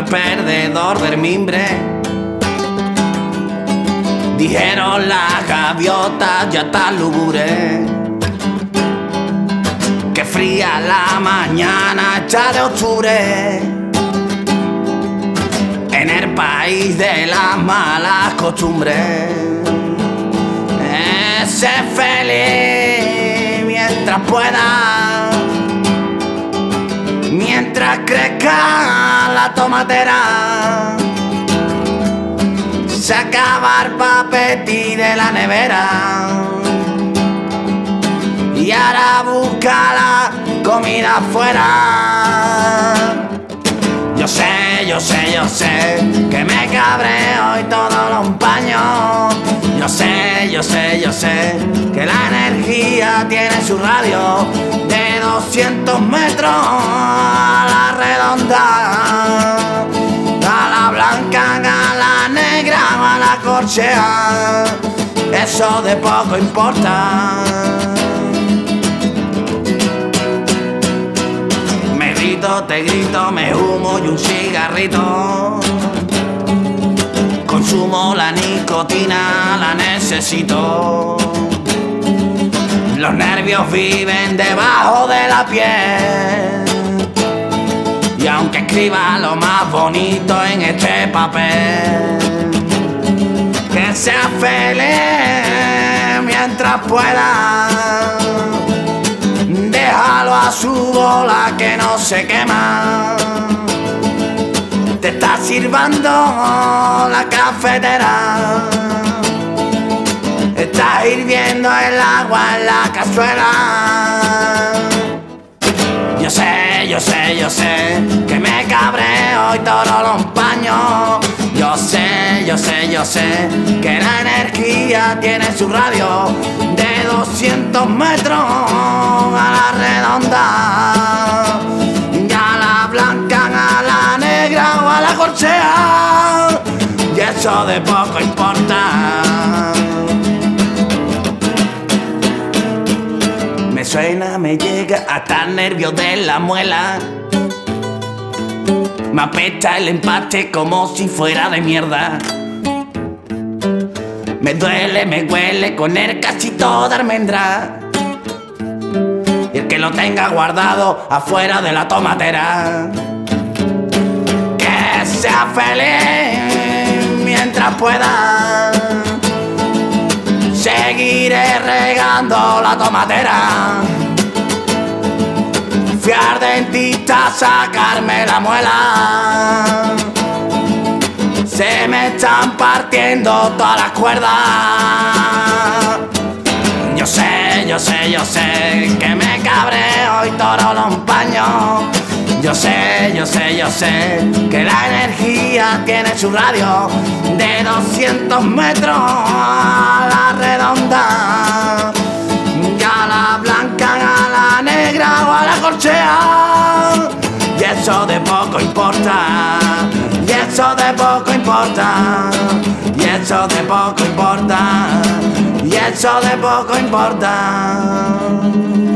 al perdedor del mimbre. Dijeron las gaviotas ya tan lúgubres, que fría la mañana hecha de octubre. En el país de las malas costumbres, sé feliz mientras pueda, mientras crezca la tomatera. Saca el papetí de la nevera y ahora busca la comida afuera. Yo sé, yo sé, yo sé que me cabreo y todo lo empaño. Yo sé, yo sé, yo sé que la energía tiene su radio de 200 metros a la redonda, a la blanca, a la negra o a la corchea. Eso de poco importa. Me grito, te grito, me humo y un cigarrito. Consumo la nicotina, la necesito. Los nervios viven debajo de la piel. Y aunque escriba lo más bonito en este papel, que sea feliz mientras pueda. Déjalo a su bola que no se quema. Te está sirviendo la cafetera, está hirviendo el agua en la cazuela. Yo sé, yo sé, yo sé que me cabreo y todo lo empaño. Yo sé, yo sé, yo sé que la energía tiene su radio de 200 metros a la redonda, y a la blanca, a la negra o a la corchea. Y eso de poco importa. Me suena, me llega hasta el nervio de la muela. Me apesta el empate como si fuera de mierda. Me duele, me huele con el casi toda almendra. Y el que lo tenga guardado afuera de la tomatera, que sea feliz mientras pueda. Seguiré regando la tomatera. Fui al dentista a sacarme la muela. Se me están partiendo todas las cuerdas. Yo sé, yo sé, yo sé que me cabreo y todo lo empaño. Yo sé, yo sé, yo sé que la energía tiene su radio de 200 metros a la redonda, y a la blanca, a la negra o a la corchea. Y eso de poco importa. Y eso de poco importa. Y eso de poco importa. Y eso de poco importa.